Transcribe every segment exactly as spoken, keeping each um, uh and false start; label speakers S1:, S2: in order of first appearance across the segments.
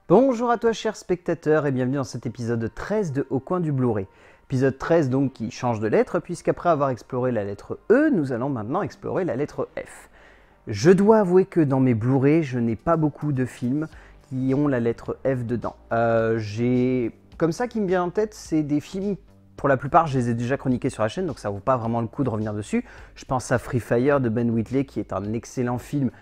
S1: Bonjour à toi chers spectateurs et bienvenue dans cet épisode treize de Au coin du Blu-ray. Épisode treize donc qui change de lettre puisqu'après avoir exploré la lettre E, nous allons maintenant explorer la lettre F. Je dois avouer que dans mes Blu-ray, je n'ai pas beaucoup de films qui ont la lettre F dedans. Euh, j'ai comme ça qui me vient en tête, c'est des films, pour la plupart je les ai déjà chroniqués sur la chaîne donc ça vaut pas vraiment le coup de revenir dessus. Je pense à Free Fire de Ben Wheatley qui est un excellent film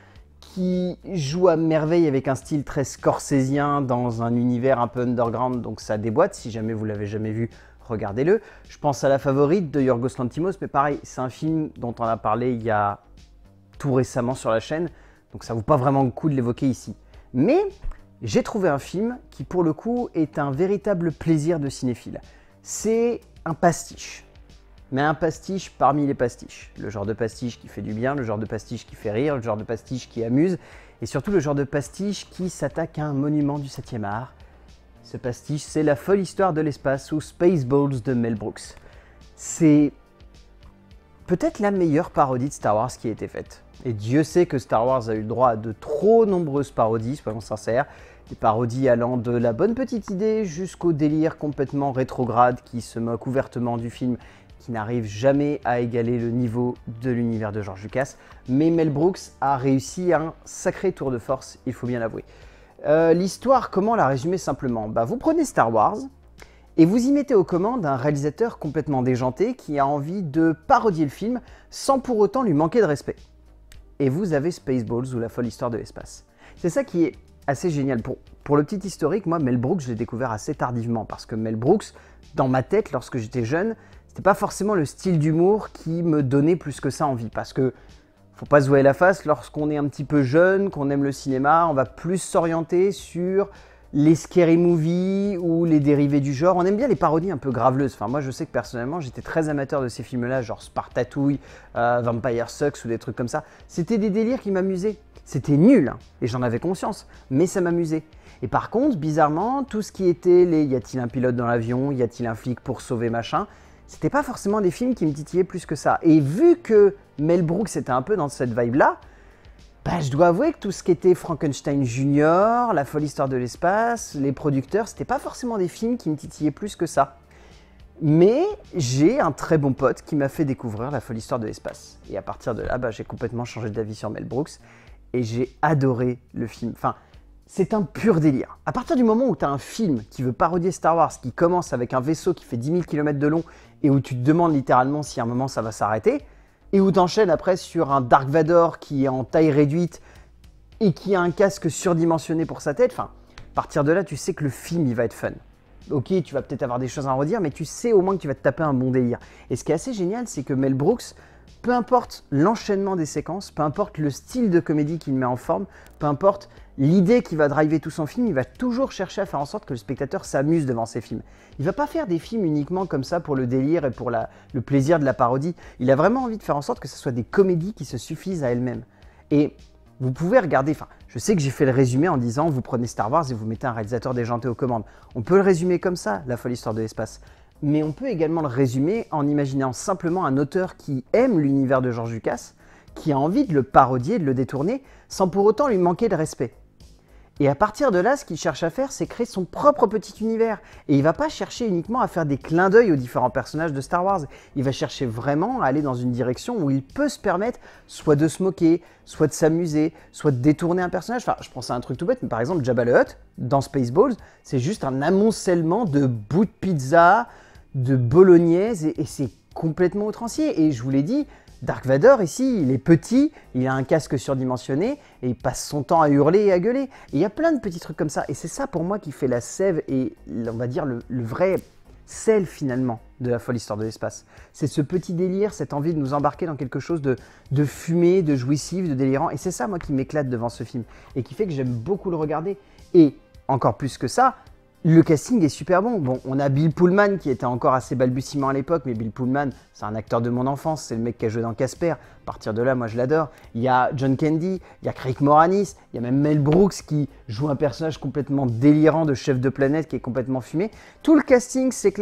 S1: qui joue à merveille avec un style très scorsésien dans un univers un peu underground, donc ça déboîte. Si jamais vous l'avez jamais vu, regardez-le. Je pense à La Favorite de Yorgos Lanthimos, mais pareil, c'est un film dont on a parlé il y a tout récemment sur la chaîne, donc ça vaut pas vraiment le coup de l'évoquer ici. Mais j'ai trouvé un film qui, pour le coup, est un véritable plaisir de cinéphile. C'est un pastiche. Mais un pastiche parmi les pastiches. Le genre de pastiche qui fait du bien, le genre de pastiche qui fait rire, le genre de pastiche qui amuse, et surtout le genre de pastiche qui s'attaque à un monument du septième art. Ce pastiche, c'est La folle histoire de l'espace ou Spaceballs de Mel Brooks. C'est peut-être la meilleure parodie de Star Wars qui a été faite. Et Dieu sait que Star Wars a eu le droit à de trop nombreuses parodies, soyons sincères. Des parodies allant de la bonne petite idée jusqu'au délire complètement rétrograde qui se moque ouvertement du film, qui n'arrive jamais à égaler le niveau de l'univers de George Lucas. Mais Mel Brooks a réussi un sacré tour de force, il faut bien l'avouer. Euh, L'histoire, comment la résumer simplement? Bah, vous prenez Star Wars et vous y mettez aux commandes un réalisateur complètement déjanté qui a envie de parodier le film sans pour autant lui manquer de respect. Et vous avez Spaceballs ou La folle histoire de l'espace. C'est ça qui est assez génial. Pour, pour le petit historique, moi, Mel Brooks, je l'ai découvert assez tardivement parce que Mel Brooks, dans ma tête, lorsque j'étais jeune, c'était pas forcément le style d'humour qui me donnait plus que ça envie. Parce que, faut pas se voiler la face, lorsqu'on est un petit peu jeune, qu'on aime le cinéma, on va plus s'orienter sur les scary movies ou les dérivés du genre. On aime bien les parodies un peu graveleuses. Enfin, moi, je sais que personnellement, j'étais très amateur de ces films-là, genre Spartatouille, euh, Vampire Sucks ou des trucs comme ça. C'était des délires qui m'amusaient. C'était nul, hein, et j'en avais conscience, mais ça m'amusait. Et par contre, bizarrement, tout ce qui était les « y a-t-il un pilote dans l'avion ? Y a-t-il un flic pour sauver machin ?» c'était pas forcément des films qui me titillaient plus que ça. Et vu que Mel Brooks était un peu dans cette vibe-là, bah, je dois avouer que tout ce qui était Frankenstein Junior, La folle histoire de l'espace, les producteurs, c'était pas forcément des films qui me titillaient plus que ça. Mais j'ai un très bon pote qui m'a fait découvrir La folle histoire de l'espace. Et à partir de là, bah, j'ai complètement changé d'avis sur Mel Brooks et j'ai adoré le film. Enfin, c'est un pur délire. À partir du moment où tu as un film qui veut parodier Star Wars, qui commence avec un vaisseau qui fait dix mille kilomètres de long et où tu te demandes littéralement si à un moment ça va s'arrêter, et où tu enchaînes après sur un Dark Vador qui est en taille réduite et qui a un casque surdimensionné pour sa tête, enfin, à partir de là, tu sais que le film, il va être fun. Ok, tu vas peut-être avoir des choses à en redire, mais tu sais au moins que tu vas te taper un bon délire. Et ce qui est assez génial, c'est que Mel Brooks, peu importe l'enchaînement des séquences, peu importe le style de comédie qu'il met en forme, peu importe l'idée qui va driver tout son film, il va toujours chercher à faire en sorte que le spectateur s'amuse devant ses films. Il ne va pas faire des films uniquement comme ça pour le délire et pour la, le plaisir de la parodie. Il a vraiment envie de faire en sorte que ce soit des comédies qui se suffisent à elles-mêmes. Et vous pouvez regarder, enfin, je sais que j'ai fait le résumé en disant vous prenez Star Wars et vous mettez un réalisateur déjanté aux commandes. On peut le résumer comme ça, La folle histoire de l'espace. Mais on peut également le résumer en imaginant simplement un auteur qui aime l'univers de George Lucas, qui a envie de le parodier, de le détourner, sans pour autant lui manquer de respect. Et à partir de là, ce qu'il cherche à faire, c'est créer son propre petit univers. Et il ne va pas chercher uniquement à faire des clins d'œil aux différents personnages de Star Wars. Il va chercher vraiment à aller dans une direction où il peut se permettre soit de se moquer, soit de s'amuser, soit de détourner un personnage. Enfin, je pense à un truc tout bête, mais par exemple, Jabba the Hutt, dans Spaceballs, c'est juste un amoncellement de bouts de pizza, de bolognaise, et, et c'est complètement outrancier. Et je vous l'ai dit, Dark Vador, ici, il est petit, il a un casque surdimensionné et il passe son temps à hurler et à gueuler. Et il y a plein de petits trucs comme ça. Et c'est ça pour moi qui fait la sève et, on va dire, le, le vrai sel finalement de La folle histoire de l'espace. C'est ce petit délire, cette envie de nous embarquer dans quelque chose de, de fumé, de jouissif, de délirant. Et c'est ça, moi, qui m'éclate devant ce film et qui fait que j'aime beaucoup le regarder. Et encore plus que ça, le casting est super bon. Bon, on a Bill Pullman qui était encore assez balbutiement à l'époque, mais Bill Pullman, c'est un acteur de mon enfance, c'est le mec qui a joué dans Casper. À partir de là, moi je l'adore. Il y a John Candy, il y a Craig Moranis, il y a même Mel Brooks qui joue un personnage complètement délirant de chef de planète qui est complètement fumé. Tout le casting s'éclate.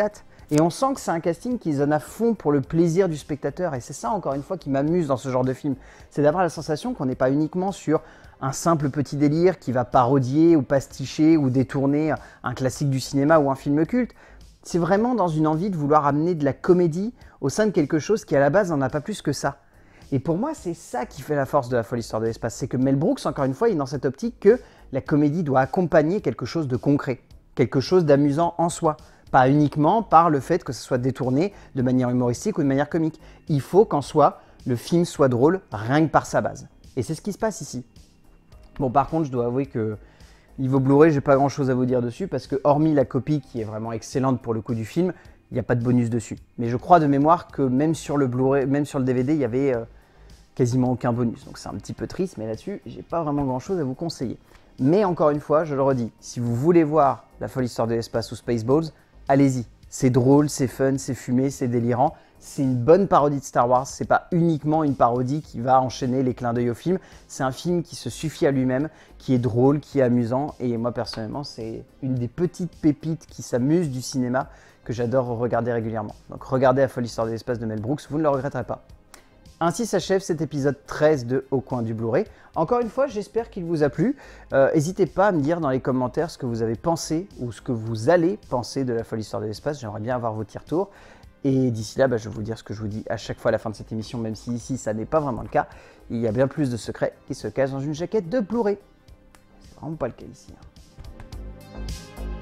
S1: Et on sent que c'est un casting qui donne à fond pour le plaisir du spectateur. Et c'est ça, encore une fois, qui m'amuse dans ce genre de film. C'est d'avoir la sensation qu'on n'est pas uniquement sur un simple petit délire qui va parodier ou pasticher ou détourner un classique du cinéma ou un film culte. C'est vraiment dans une envie de vouloir amener de la comédie au sein de quelque chose qui, à la base, n'en a pas plus que ça. Et pour moi, c'est ça qui fait la force de La folle histoire de l'espace. C'est que Mel Brooks, encore une fois, il est dans cette optique que la comédie doit accompagner quelque chose de concret, quelque chose d'amusant en soi. Pas uniquement par le fait que ce soit détourné de manière humoristique ou de manière comique. Il faut qu'en soi, le film soit drôle rien que par sa base. Et c'est ce qui se passe ici. Bon, par contre, je dois avouer que niveau Blu-ray, j'ai pas grand chose à vous dire dessus parce que hormis la copie qui est vraiment excellente pour le coup du film, il n'y a pas de bonus dessus. Mais je crois de mémoire que même sur le Blu-ray, même sur le D V D, il y avait euh, quasiment aucun bonus. Donc c'est un petit peu triste, mais là-dessus, j'ai pas vraiment grand chose à vous conseiller. Mais encore une fois, je le redis, si vous voulez voir La folle histoire de l'espace ou Spaceballs, allez-y. C'est drôle, c'est fun, c'est fumé, c'est délirant. C'est une bonne parodie de Star Wars. C'est pas uniquement une parodie qui va enchaîner les clins d'œil au film. C'est un film qui se suffit à lui-même, qui est drôle, qui est amusant. Et moi, personnellement, c'est une des petites pépites qui s'amusent du cinéma que j'adore regarder régulièrement. Donc regardez La folle histoire de l'espace de Mel Brooks, vous ne le regretterez pas. Ainsi s'achève cet épisode treize de Au coin du Blu-ray. Encore une fois, j'espère qu'il vous a plu. Euh, N'hésitez pas à me dire dans les commentaires ce que vous avez pensé ou ce que vous allez penser de La folle histoire de l'espace. J'aimerais bien avoir vos petits retours. Et d'ici là, bah, je vais vous dire ce que je vous dis à chaque fois à la fin de cette émission, même si ici, ça n'est pas vraiment le cas. Il y a bien plus de secrets qui se cachent dans une jaquette de Blu-ray. C'est vraiment pas le cas ici. Hein.